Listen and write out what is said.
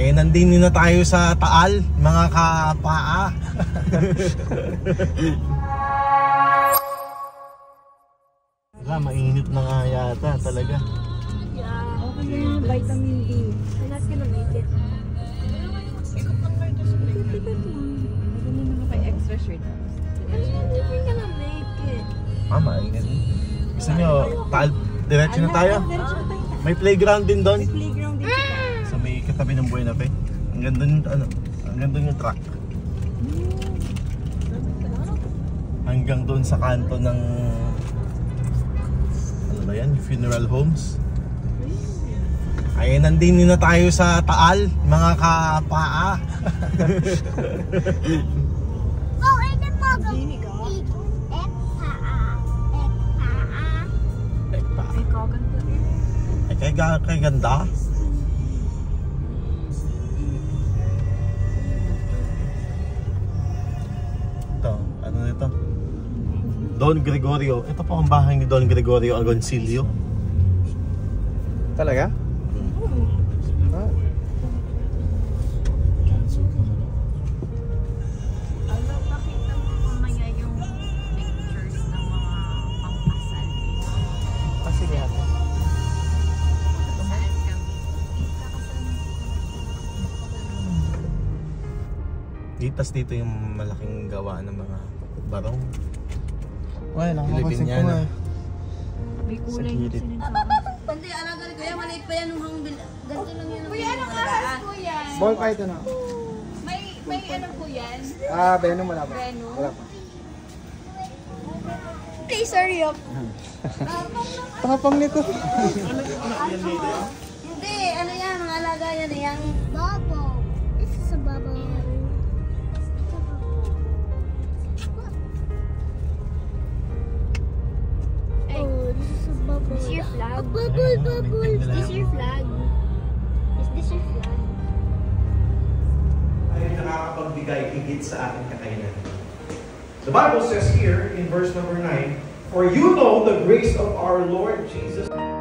Ay, nandito na tayo sa Taal, mga kapaa. Wala, mainit na nga yata talaga. Yeah, okay na yung vitamin D. I'm not gonna make it. Maganda na extra shirt. I'm not gonna make it. Mainit. Gusto nyo, Taal, diretso na tayo? May playground din doon. May playground din siya. Sa may katabi ng Buena Fe. Ang ganda yung, ang ganda yung track. Hanggang doon sa kanto ng, ano ba yan? Funeral homes. Ay, nandito na tayo sa Taal, mga kapaa. Oh, ito po. Kay ganda. Ito, ano nito? Don Gregorio. Ito po ang bahay ni Don Gregorio Agoncillo. Talaga? Pakita mo mamaya yung pictures ng mga pangkasal. Sige ate. Saan kami? Ditas dito yung malaking gawa ng mga barong. Wala, nakapansin ko Filipiniana. nga. May kulay Sa gilid. Hindi, alaga rin kuya, maliit pa yan nung ganito lang yan. Kuya, anong ahas po yan? Ball pa ito na. May ano po yan? Venom wala pa. Venom? Wala pa. Please hurry up. Tangapang nito. Hindi, ano yan, mga alaga yan, yung Bubble. This is a bubble. Oh, this is a bubble. Is your flag? A bubble, bubble. Is this your flag? Is this your flag? Ay nakakapagbigay higit sa ating kakayanan. The Bible says here in verse number 9, "For you know the grace of our Lord Jesus."